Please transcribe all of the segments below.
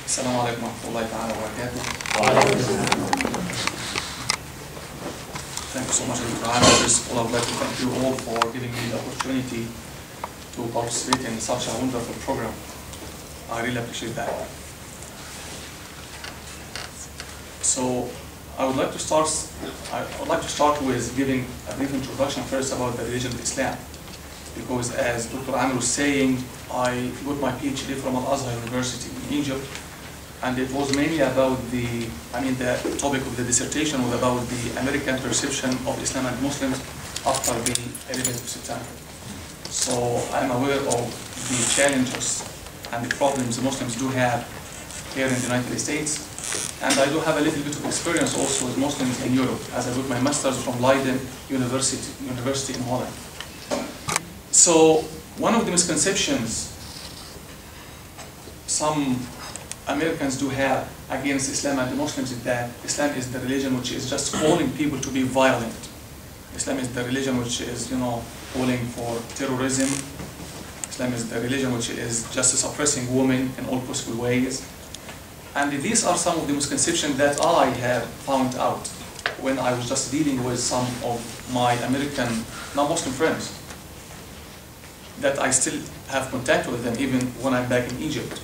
Assalamu alaikum wa rahmatullahi ta'ala wa barakatuh. Thank you so much, Dr. Amir. First of all, I would like to thank you all for giving me the opportunity to participate in such a wonderful program. I really appreciate that. So, I would like to start with giving a brief introduction first about the religion of Islam. Because as Dr. Amir was saying, I got my PhD from Al-Azhar University in Egypt, and it was mainly about the topic of the dissertation was about the American perception of Islam and Muslims after the 11th of September. So I'm aware of the challenges and the problems the Muslims do have here in the United States, and I do have a little bit of experience also with Muslims in Europe, as I got my master's from Leiden University in Holland. So one of the misconceptions some Americans do have against Islam and the Muslims is that Islam is the religion which is just calling people to be violent. Islam is the religion which is, calling for terrorism. Islam is the religion which is just suppressing women in all possible ways. And these are some of the misconceptions that I have found out when I was just dealing with some of my American non-Muslim friends that I still have contact with them even when I'm back in Egypt.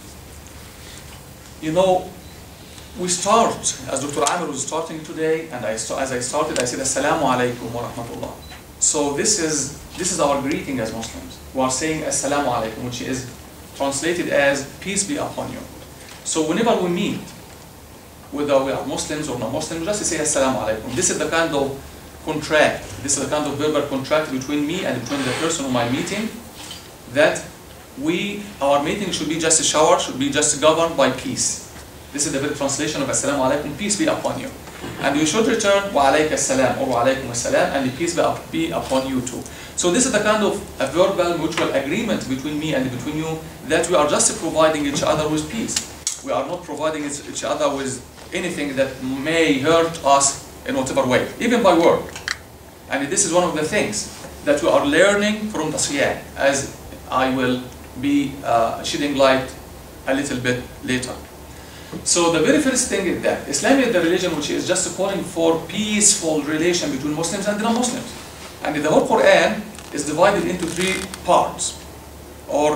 We start, as Dr. Amir was starting today, and as I started, I said, Assalamu alaikum wa rahmatullah. So this is our greeting as Muslims. We are saying Assalamu alaikum, which is translated as peace be upon you. So whenever we meet, whether we are Muslims or non-Muslims, just say Assalamu alaikum. This is the kind of contract, this is the kind of verbal contract between me and between the person whom I'm meeting, that our meeting should be just a shower, should be just governed by peace. This is the very translation of Assalamu alaikum, peace be upon you. And you should return wa alayka assalam or wa alaykum assalam, and the peace be upon you too. So this is the kind of a verbal mutual agreement between me and between you, that we are just providing each other with peace. We are not providing each other with anything that may hurt us in whatever way, even by word. And this is one of the things that we are learning from the Siyah, as I will be shedding light a little bit later. So the very first thing is that Islam is the religion which is just calling for peaceful relation between Muslims and non-Muslims. And the whole Quran is divided into three parts, or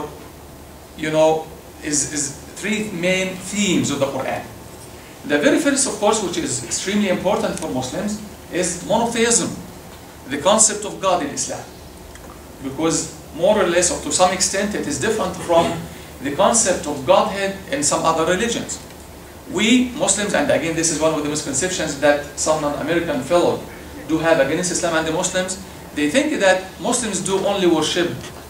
is three main themes of the Quran. The very first, of course, which is extremely important for Muslims, is monotheism, the concept of God in Islam. Because more or less, or to some extent, it is different from the concept of Godhead in some other religions. We Muslims, and again this is one of the misconceptions that some non-American fellows do have against Islam and the Muslims, they think that Muslims do only worship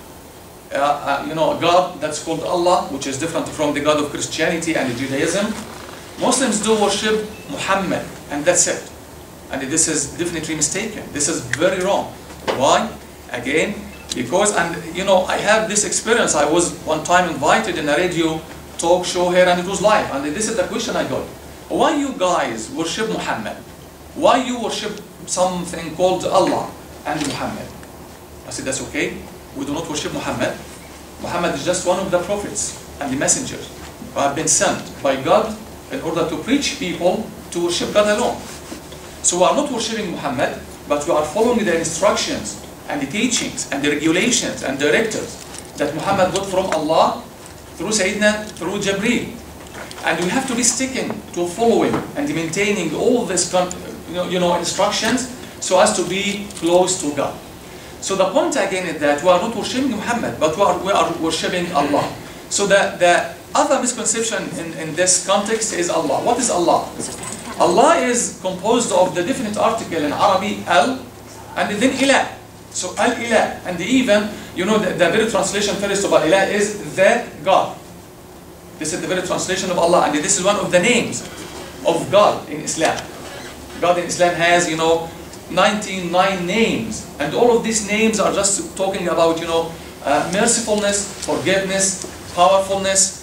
a God that's called Allah, which is different from the God of Christianity and Judaism. Muslims do worship Muhammad, and that's it. And this is definitely mistaken. This is very wrong. Why? Again, because, I have this experience. I was one time invited in a radio talk show here, and it was live. And this is the question I got. Why you guys worship Muhammad? Why you worship something called Allah and Muhammad? I said, that's okay. We do not worship Muhammad. Muhammad is just one of the prophets and the messengers who have been sent by God in order to preach people to worship God alone. So we are not worshiping Muhammad, but we are following the instructions and the teachings and the regulations and directives that Muhammad got from Allah through Jibreel. And we have to be sticking to following and maintaining all these instructions so as to be close to God. So the point again is that we are not worshiping Muhammad, but we are worshiping Allah. So the other misconception in this context is Allah. What is Allah? Allah is composed of the definite article in Arabic, al, and then ilah. So al-ilah, and even, the very translation first of al-ilah is the God. This is the very translation of Allah, and this is one of the names of God in Islam. God in Islam has, 99 names, and all of these names are just talking about, mercifulness, forgiveness, powerfulness,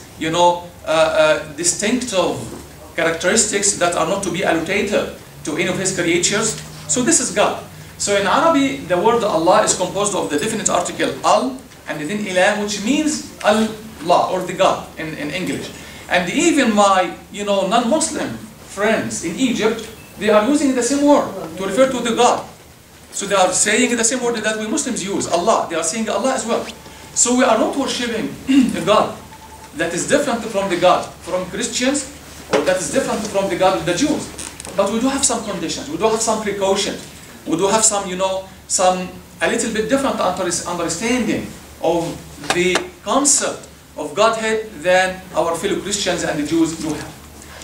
distinctive characteristics that are not to be allocated to any of His creatures. So this is God. So in Arabic, the word Allah is composed of the definite article al, and then ilah, which means Allah, or the God in English. And even my, non-Muslim friends in Egypt, they are using the same word to refer to the God. So they are saying the same word that we Muslims use, Allah. They are saying Allah as well. So we are not worshipping a God that is different from the God from Christians, or that is different from the God of the Jews. But we do have some conditions, we do have some precautions, we do have some, a little bit different understanding of the concept of Godhead than our fellow Christians and the Jews do have.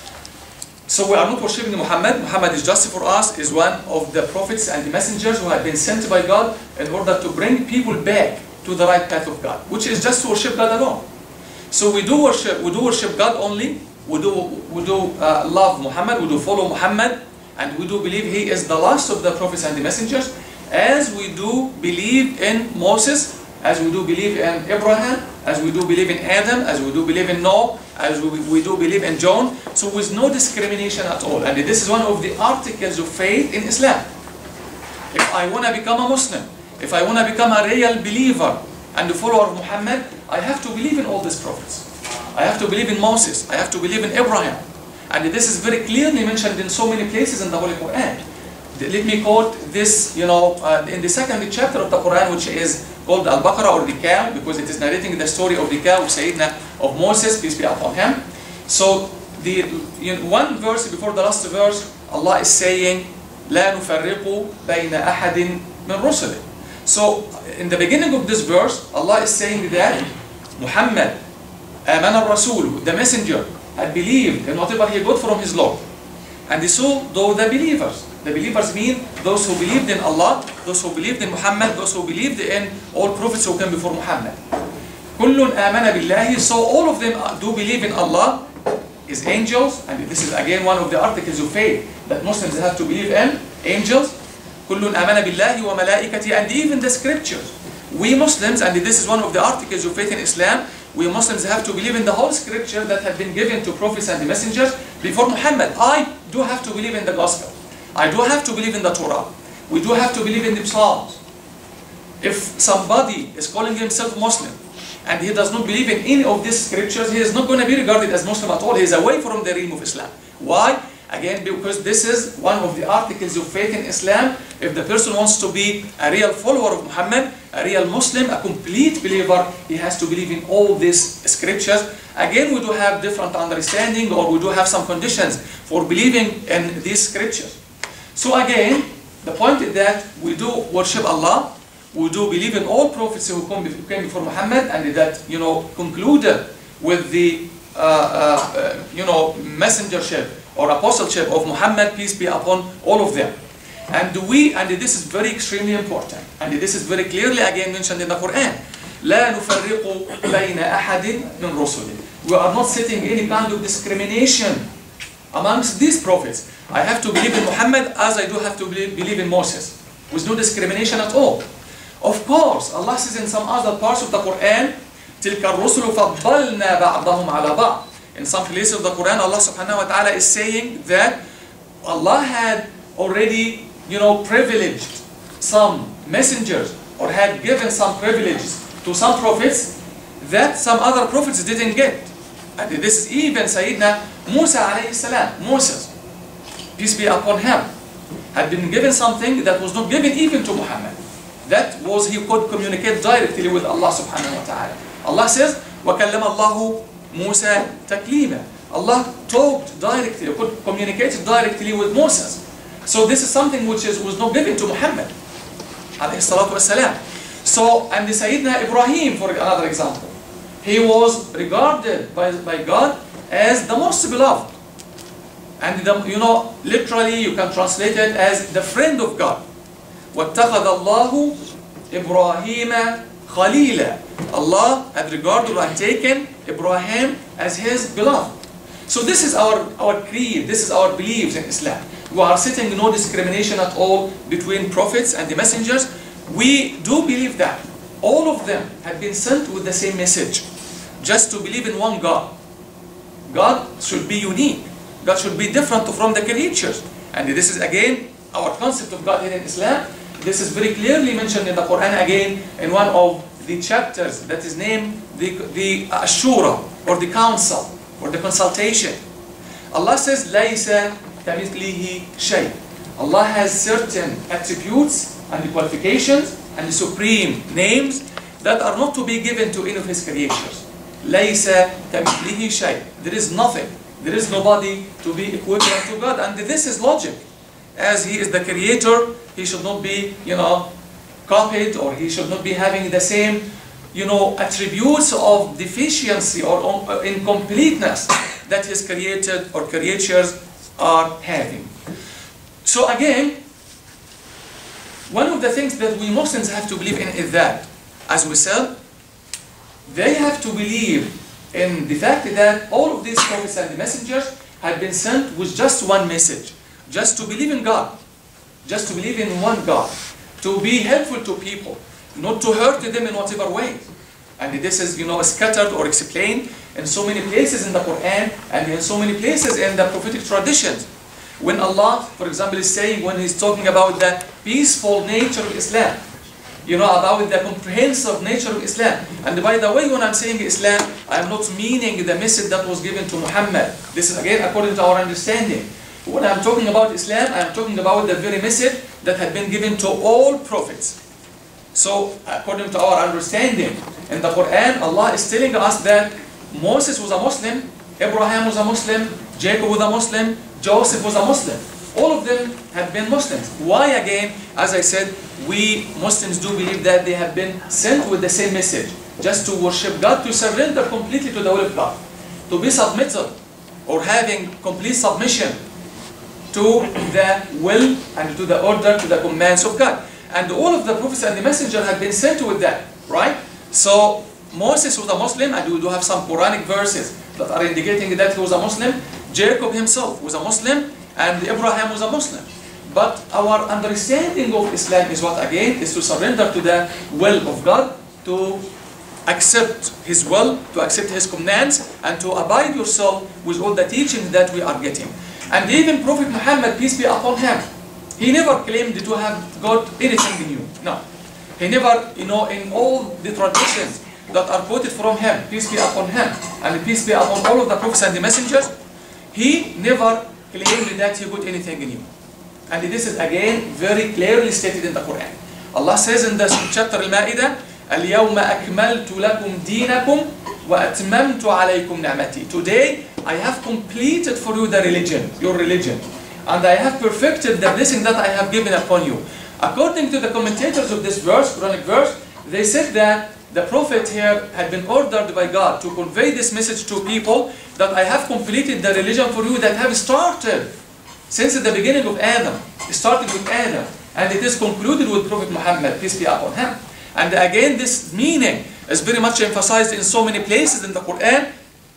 So we are not worshipping Muhammad. Muhammad is just for us, is one of the prophets and the messengers who have been sent by God in order to bring people back to the right path of God, which is just to worship God alone. So we do worship God only. We do love Muhammad, we do follow Muhammad, and we do believe he is the last of the prophets and the messengers, as we do believe in Moses, as we do believe in Abraham, as we do believe in Adam, as we do believe in Noah, as we do believe in John. So with no discrimination at all. And this is one of the articles of faith in Islam. If I want to become a Muslim, if I want to become a real believer and a follower of Muhammad, I have to believe in all these prophets. I have to believe in Moses, I have to believe in Abraham. And this is very clearly mentioned in so many places in the Holy Quran. Let me quote this, in the second chapter of the Quran, which is called Al-Baqarah, or the cow, because it is narrating the story of the cow of Moses, peace be upon him. So one verse before the last verse, Allah is saying, لا نفرق بين أحد من رسله. So in the beginning of this verse, Allah is saying that Muhammad, آمن الرسول, the messenger, had believed in whatever he got from his Lord. And so though the believers mean those who believed in Allah, those who believed in Muhammad, those who believed in all prophets who came before Muhammad. كل آمن بالله, so all of them do believe in Allah, His angels, and this is again one of the articles of faith that Muslims have to believe in, angels. كل آمن بالله وملائكته, and even the scriptures. We Muslims, and this is one of the articles of faith in Islam, we Muslims have to believe in the whole scripture that had been given to prophets and the messengers before Muhammad. I do have to believe in the gospel. I do have to believe in the Torah. We do have to believe in the Psalms. If somebody is calling himself Muslim and he does not believe in any of these scriptures, he is not going to be regarded as Muslim at all. He is away from the realm of Islam. Why? Again, because this is one of the articles of faith in Islam. If the person wants to be a real follower of Muhammad, a real Muslim, a complete believer, he has to believe in all these scriptures. Again, we do have different understanding, or we do have some conditions for believing in these scriptures. So again, the point is that we do worship Allah, we do believe in all prophets who came before Muhammad, and that, concluded with the, messengership or apostleship of Muhammad, peace be upon all of them. And this is very extremely important, and this is very clearly again mentioned in the Quran. لا نفرق بين أحد من رسله. We are not setting any kind of discrimination amongst these prophets. I have to believe in Muhammad as I do have to believe in Moses, with no discrimination at all. Of course, Allah says in some other parts of the Quran, تلك الرسل فضلنا بعضهم على بعض. In some places of the Quran, Allah subhanahu wa ta'ala is saying that Allah had already, privileged some messengers, or had given some privileges to some prophets that some other prophets didn't get. And this is even Sayyidina Musa alayhi salam, Moses, peace be upon him, had been given something that was not given even to Muhammad. That was, he could communicate directly with Allah subhanahu wa ta'ala. Allah says, وَكَلَّمَ اللَّهُ مُوسَى تَكْلِيمًا. Allah talked directly, could communicate directly with Moses. So this is something which was not given to Muhammad alayhi salatu wasalam. So, and the Sayyidina Ibrahim, for another example, he was regarded by God as the most beloved. And literally you can translate it as the friend of God. وَاتَّخَذَ اللَّهُ إِبْرَاهِيمَ خَلِيلًا. Allah had regarded and taken Ibrahim as his beloved. So this is our creed, this is our beliefs in Islam. We are setting no discrimination at all between prophets and the messengers. We do believe that all of them have been sent with the same message, just to believe in one God. God should be unique. God should be different from the creatures. And this is again our concept of God here in Islam. This is very clearly mentioned in the Quran again in one of the chapters that is named the Ashura, or the council for the consultation. Allah says, لَيْسَ كَمِثْلِهِ شَيْءٍ. Allah has certain attributes and the qualifications and the supreme names that are not to be given to any of His creatures. لَيْسَ كَمِثْلِهِ شَيْءٍ. There is nothing, there is nobody to be equivalent to God, and this is logic. As He is the creator, He should not be, copied, or He should not be having the same, attributes of deficiency or incompleteness that His created or creatures are having. So again, one of the things that we Muslims have to believe in is that, as we said, they have to believe in the fact that all of these prophets and the messengers had been sent with just one message, just to believe in God, just to believe in one God, to be helpful to people, not to hurt them in whatever way. And this is, scattered or explained in so many places in the Quran and in so many places in the prophetic traditions. When Allah, for example, is saying, when He's talking about the peaceful nature of Islam, about the comprehensive nature of Islam. And by the way, when I'm saying Islam, I am not meaning the message that was given to Muhammad. This is again according to our understanding. When I'm talking about Islam, I'm talking about the very message that had been given to all prophets. So, according to our understanding, in the Quran, Allah is telling us that Moses was a Muslim, Abraham was a Muslim, Jacob was a Muslim, Joseph was a Muslim. All of them have been Muslims. Why again? As I said, we Muslims do believe that they have been sent with the same message, just to worship God, to surrender completely to the will of God, to be submitted, or having complete submission to the will and to the order, to the commands of God. And all of the prophets and the messengers have been sent with that, right? So Moses was a Muslim, and we do have some Quranic verses that are indicating that he was a Muslim. Jacob himself was a Muslim, and Abraham was a Muslim. But our understanding of Islam is what again? Is to surrender to the will of God, to accept His will, to accept His commands, and to abide yourself with all the teachings that we are getting. And even Prophet Muhammad, peace be upon him, he never claimed to have got anything new. No. He never, in all the traditions that are quoted from him, peace be upon him, and peace be upon all of the prophets and the messengers, he never claimed that he got anything new. And this is again very clearly stated in the Quran. Allah says in the chapter Al-Ma'idah, اليوم أكملت لكم دينكم وأتممت عليكم نعمتي. Today I have completed for you the religion, your religion, and I have perfected the blessing that I have given upon you. According to the commentators of this verse, Quranic verse, they said that the Prophet here had been ordered by God to convey this message to people, that I have completed the religion for you that have started since the beginning of Adam. It started with Adam, and it is concluded with Prophet Muhammad, peace be upon him. And again, this meaning is very much emphasized in so many places in the Quran.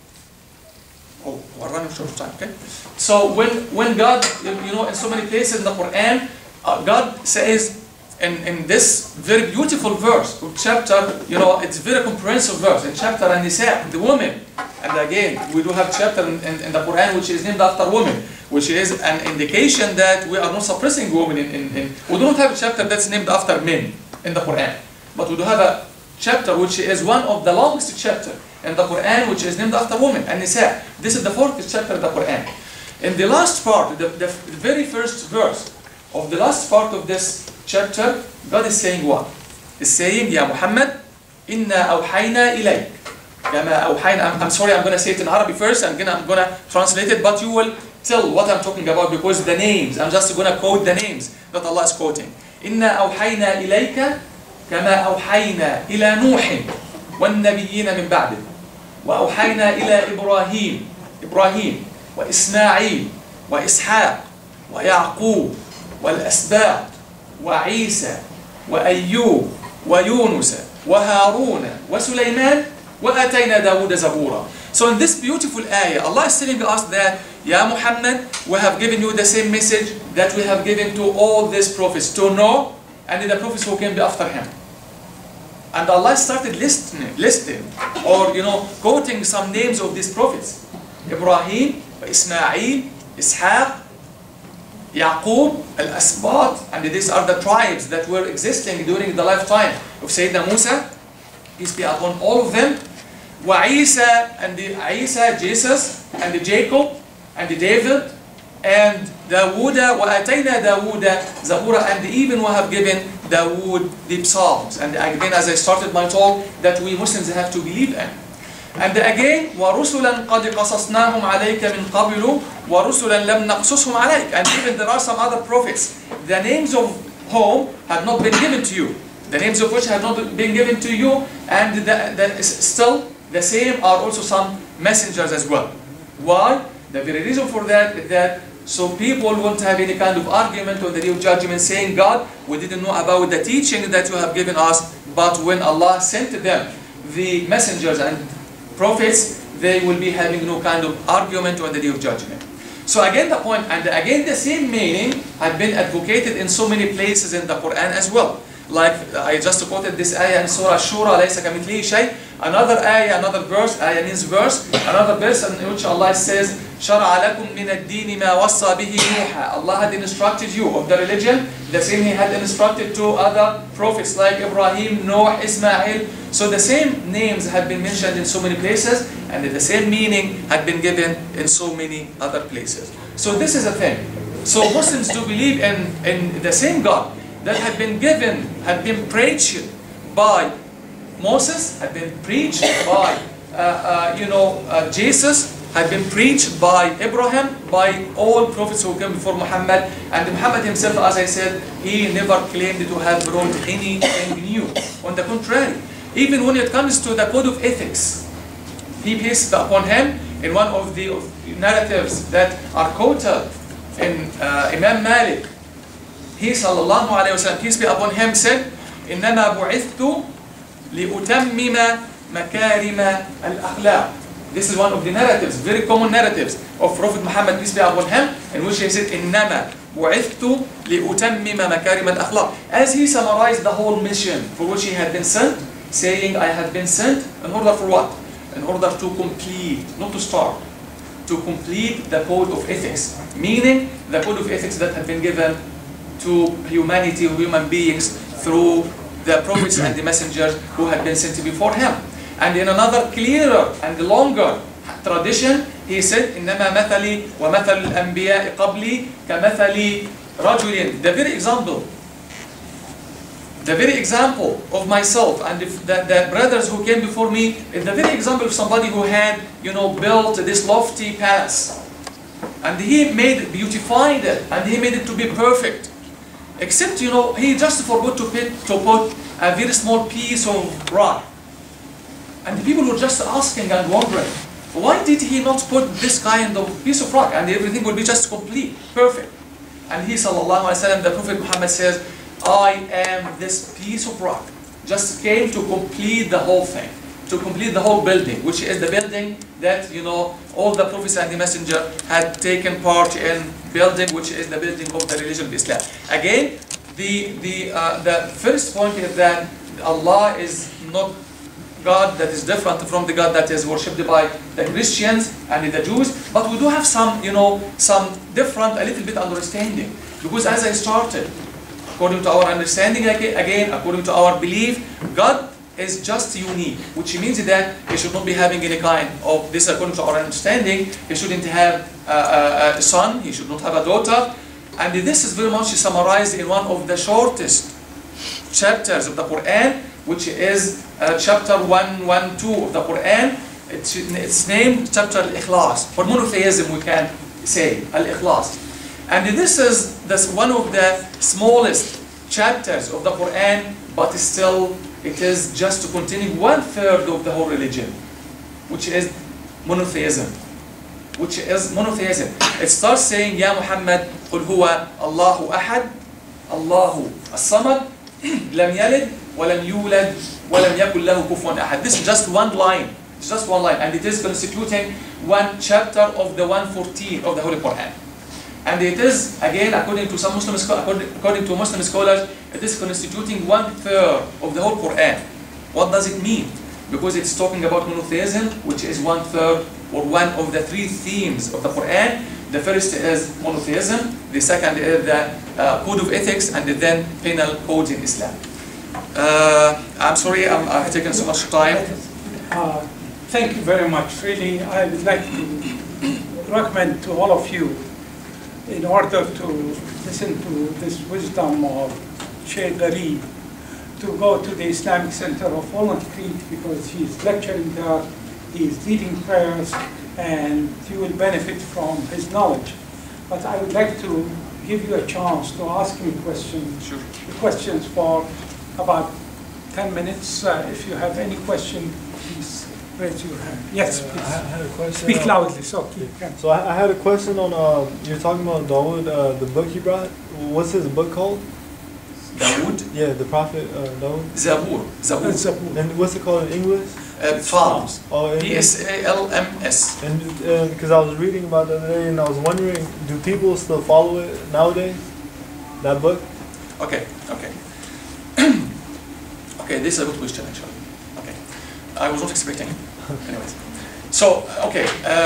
Oh, we're running short of time, okay? So when God, in so many places in the Quran, God says in this very beautiful verse, chapter, it's a very comprehensive verse, in chapter An-Nisa, the woman. And again, we do have chapter in the Quran which is named after women, which is an indication that we are not suppressing women. We do not have a chapter that's named after men in the Quran. But we do have a chapter which is one of the longest chapters in the Quran, which is named after women, An-Nisa. This is the 4th chapter of the Quran. In the last part, the very first verse of the last part of this chapter, God is saying what? He's saying, Ya Muhammad, Inna awhayna ilayk. I'm sorry, I'm going to say it in Arabic first, and then I'm going to translate it, but you will tell what I'm talking about, because the names, I'm just going to quote the names that Allah is quoting. Inna awhayna ilayka كما أوحينا إلى نوح والنبيين من بعده وأوحينا إلى إبراهيم وإسماعيل وإسحاق ويعقوب والأسباط وعيسى وأيوب ويونس وهارون وسليمان وآتينا داود زبورا. So in this beautiful ayah, Allah is telling us that, Ya Muhammad, we have given you the same message that we have given to all these prophets, to know, and the prophets who came after him. And Allah started listing or quoting some names of these prophets: Ibrahim, Ismail, Ishaq, Yaqub, Al-Asbat, and these are the tribes that were existing during the lifetime of Sayyidina Musa, peace be upon all of them. وعيسى and Isa, Jesus, and Jacob, and David, and Dawood, وَآتَيْنَا دَاوُودَ زَبُورًا, and even we have given Dawood the Psalms. And again, as I started my talk, that we Muslims have to believe in. And again, وَرُسُلًا قَدْ قَصَصْنَاهُمْ عَلَيْكَ مِنْ قَبْلُ وَرُسُلًا لَمْ نَقْصُصْهُمْ عَلَيْكَ. And even there are some other prophets, the names of whom have not been given to you. The names of which have not been given to you, and still the same are also some messengers as well. Why? The very reason for that is that so people won't have any kind of argument on the day of judgment saying, God, we didn't know about the teaching that you have given us, but when Allah sent them the messengers and prophets, they will be having no kind of argument on the day of judgment. So again the point, and again the same meaning had been advocated in so many places in the Quran as well. Like I just quoted this ayah in Surah Shura, لَيْسَ كَمِثْلِهِ شَيْءٍ. Another ayah, another verse, ayah means verse, another verse in which Allah says, شَرَعَ لَكُم مِّنَ الدِّينِ مَا وَصَّى بِهِ نُوحًا. Allah had instructed you of the religion, the same He had instructed to other prophets like Ibrahim, Noah, Ismail. So the same names had been mentioned in so many places, and the same meaning had been given in so many other places. So this is a thing. So Muslims do believe in the same God that had been given, had been preached by Moses, had been preached by Jesus, had been preached by Abraham, by all prophets who came before Muhammad. And Muhammad himself, as I said, he never claimed to have brought anything new. On the contrary, even when it comes to the code of ethics, he peace be upon him, in one of the narratives that are quoted in Imam Malik, he sallallahu alayhi wa sallam, peace be upon him, said, إِنَّمَا بُعِثْتُ لِأُتَمِّمَ مَكَارِمَ الْأَخْلَاقِ. This is one of the narratives, very common narratives of Prophet Muhammad, peace be upon him, in which he said, إِنَّمَا بُعِثْتُ لِأُتَمِّمَ مَكَارِمَ الْأَخْلَاقِ. As he summarized the whole mission for which he had been sent, saying, I have been sent in order for what? In order to complete, not to start, to complete the code of ethics. Meaning, the code of ethics that had been given to humanity, human beings, through the prophets and the messengers who had been sent before him. And in another clearer and longer tradition, he said, إِنَّمَا مَثَلِي وَمَثَلُ الْأَنْبِيَاءِ قَبْلِي كَمَثَلِ رَجُلٍ. The very example of myself and the brothers who came before me is the very example of somebody who had, built this lofty palace. And he beautified it, and he made it to be perfect. Except, he just forgot to put a very small piece of rock. And the people were just asking and wondering, why did he not put this kind of piece of rock, and everything will be just complete, perfect. And he, sallallahu alaihi wasallam, the Prophet Muhammad says, I am this piece of rock, just came to complete the whole thing, to complete the whole building, which is the building that, all the prophets and the messenger had taken part in building, which is the building of the religion of Islam. Again, the first point is that Allah is not God that is different from the God that is worshipped by the Christians and the Jews, but we do have some, some different, a little bit understanding. Because as I started, according to our understanding, again, according to our belief, God is just unique, which means that He should not be having any kind of this, according to our understanding. He shouldn't have a son, He should not have a daughter. And this is very much summarized in one of the shortest chapters of the Quran, which is chapter 112 of the Quran. It's named chapter Al-Ikhlas. For monotheism, we can say Al-Ikhlas. And this is one of the smallest chapters of the Quran, but still it is just to continue 1/3 of the whole religion, which is monotheism. It starts saying, Ya Muhammad, قُلْ هُوَ اللَّهُ أَحَدٌ اللَّهُ الصَّمَدُ لَمْ يَلِدْ وَلَمْ يُولَدْ وَلَمْ يَكُنْ لَهُ كُفُوًا أَحَدٌ. This is just one line. It's just one line, and it is constituting one chapter of the 114 of the Holy Quran. And it is, again, according to Muslim scholars, it is constituting 1/3 of the whole Quran. What does it mean? Because it's talking about monotheism, which is 1/3 or one of the 3 themes of the Quran. The first is monotheism, the second is the code of ethics, and then penal codes in Islam. I'm sorry, I've taken so much time. Thank you very much. Really, I would like to recommend to all of you, in order to listen to this wisdom of Sheikh Gharib, to go to the Islamic Center of Walnut Creek, because he is lecturing there, he is leading prayers, and you will benefit from his knowledge. But I would like to give you a chance to ask him questions, Sure. questions for about 10 minutes. If you have any question, please raise your hand. Yes, please. I had a question. Speak loudly, so you can. So I had a question on, you're talking about Dawood, the book he brought. What's his book called? Dawood? Yeah, the prophet Dawood. Zabur. Zabur. Zabur. And what's it called in English? Psalms. Oh, Psalms. And because I was reading about it the other day, and I was wondering, do people still follow it nowadays? That book? Okay, okay. Okay, this is a good question actually. Okay. I was not expecting it. Anyways. So, okay.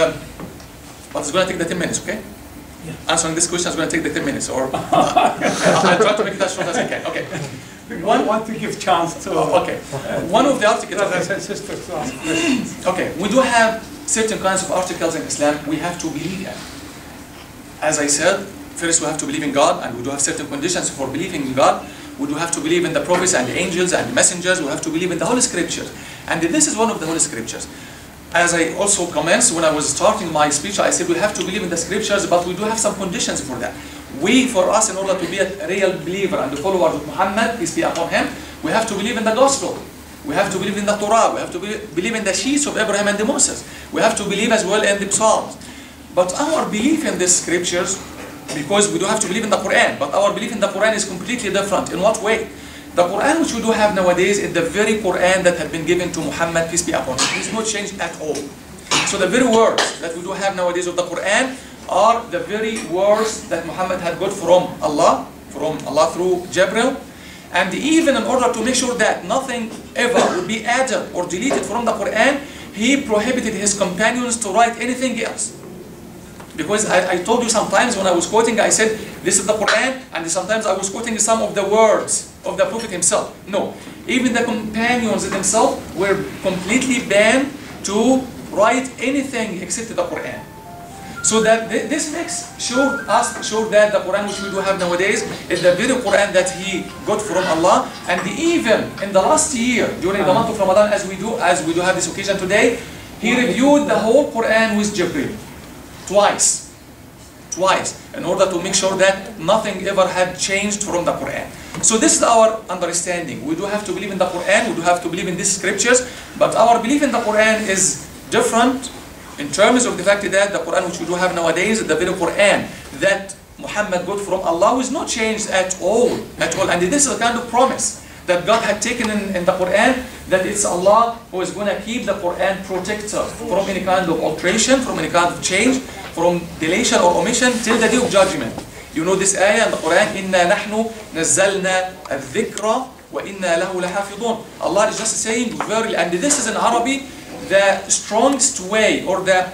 But it's going to take the 10 minutes, okay? Yeah. Answering this question is going to take the 10 minutes, or I'll try to make it as short as I can. Okay. We want to give chance to Okay. One of the articles. brothers and sisters to ask questions. Okay, we do have certain kinds of articles in Islam we have to believe in. As I said, first we have to believe in God, and we do have certain conditions for believing in God. We do have to believe in the prophets and the angels and the messengers. We have to believe in the Holy Scriptures. And this is one of the Holy Scriptures. As I also commenced when I was starting my speech, I said we have to believe in the Scriptures, but we do have some conditions for that. For us, in order to be a real believer and a follower of Muhammad, peace be upon him, we have to believe in the Gospel. We have to believe in the Torah. We have to believe in the sheets of Abraham and the Moses. We have to believe as well in the Psalms. But our belief in these Scriptures, because we do have to believe in the Quran, but our belief in the Quran is completely different. In what way? The Quran which we do have nowadays is the very Quran that had been given to Muhammad, peace be upon him. It is not changed at all. So the very words that we do have nowadays of the Quran are the very words that Muhammad had got from Allah through Jibril. And even in order to make sure that nothing ever would be added or deleted from the Quran, he prohibited his companions to write anything else. Because I told you sometimes when I was quoting, I said, this is the Quran, and sometimes I was quoting some of the words of the Prophet himself. No, even the companions themselves were completely banned to write anything except the Quran. So that this makes sure that the Quran which we do have nowadays is the very Quran that he got from Allah. And even in the last year, during the month of Ramadan, as we do have this occasion today, he reviewed the whole Quran with Jibril. Twice, in order to make sure that nothing ever had changed from the Quran. So this is our understanding. We do have to believe in the Quran, we do have to believe in these scriptures, but our belief in the Quran is different in terms of the fact that the Quran which we do have nowadays, the very Quran that Muhammad got from Allah, is not changed at all. And this is a kind of promise that God had taken in the Quran, that it's Allah who is going to keep the Quran protected from any kind of alteration, from any kind of change, from deletion or omission till the day of judgment. You know this ayah in the Quran, إِنَّا نَحْنُ نَزَّلْنَا الذِّكْرَ وَإِنَّا لَهُ لَحَافِظُونَ. Allah is just saying, verily, and this is in Arabic, the strongest way, or the,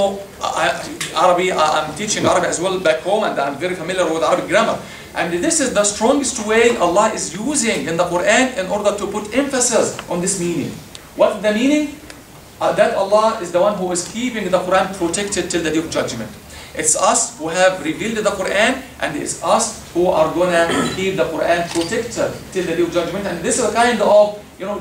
Arabic, I'm teaching Arabic as well back home, and I'm very familiar with Arabic grammar. And this is the strongest way Allah is using in the Quran in order to put emphasis on this meaning. What's the meaning? That Allah is the one who is keeping the Quran protected till the day of judgment. It's us who have revealed the Quran, and it's us who are going to keep the Quran protected till the day of judgment. And this is a kind of,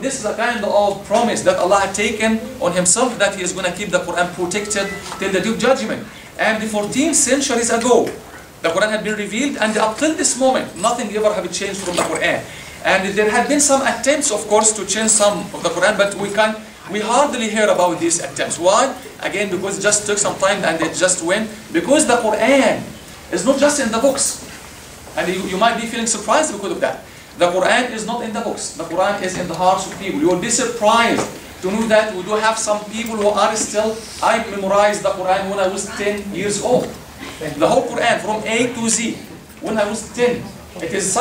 promise that Allah had taken on himself, that he is going to keep the Quran protected till the day of judgment. And the 14 centuries ago, the Quran had been revealed, and up till this moment, nothing ever had changed from the Quran. And there had been some attempts, of course, to change some of the Quran, but we hardly hear about these attempts. Why? Again, because it just took some time and it just went. Because the Quran is not just in the books. And you might be feeling surprised because of that. The Quran is not in the books. The Quran is in the hearts of people. You will be surprised to know that we do have some people who are still, I memorized the Quran when I was 10 years old. The whole Quran from A to Z, when I was 10. It is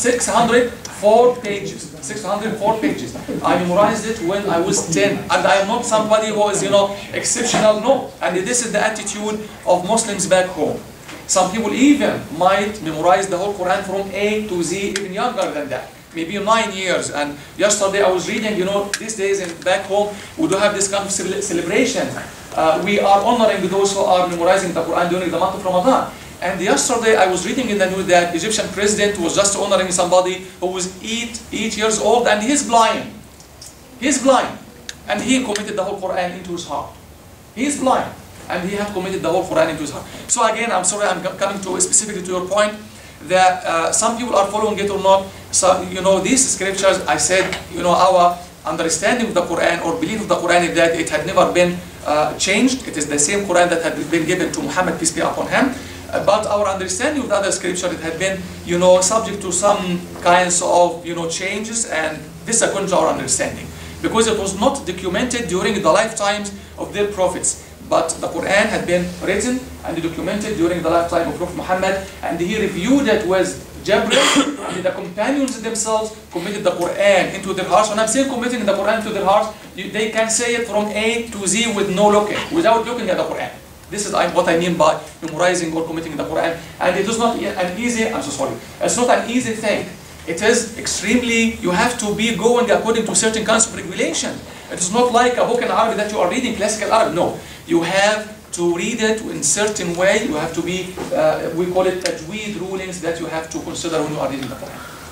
604 pages. 604 pages. I memorized it when I was 10. And I am not somebody who is, exceptional. No. And this is the attitude of Muslims back home. Some people even might memorize the whole Quran from A to Z, even younger than that. maybe 9 years. And yesterday I was reading, you know, these days in back home, we do have this kind of celebration. We are honoring those who are memorizing the Quran during the month of Ramadan. And yesterday I was reading in the news that Egyptian president was just honoring somebody who was 8 years old, and he's blind. He's blind. And he committed the whole Quran into his heart. He's blind. And he had committed the whole Quran into his heart. So again, I'm sorry, I'm coming to specifically to your point that some people are following it or not. So, you know, these scriptures, I said, you know, our understanding of the Quran or belief of the Quran is that it had never been changed. It is the same Quran that had been given to Muhammad, peace be upon him. But our understanding of the other scripture, it had been, you know, subject to some kinds of, you know, changes, and this according to our understanding. Because it was not documented during the lifetimes of their prophets. But the Quran had been written and documented during the lifetime of Prophet Muhammad, and he reviewed it with Jibril, and the companions themselves committed the Quran into their hearts. When I'm saying committing the Quran into their hearts, they can say it from A to Z with no looking, without looking at the Quran. This is what I mean by memorizing or committing the Quran. And it is not an easy, I'm so sorry, it's not an easy thing. It is extremely, you have to be going according to certain kinds of regulations. It is not like a book in Arabic that you are reading, classical Arabic. No, you have to read it in certain way. You have to be, we call it tajweed rulings that you have to consider when you are reading the Quran.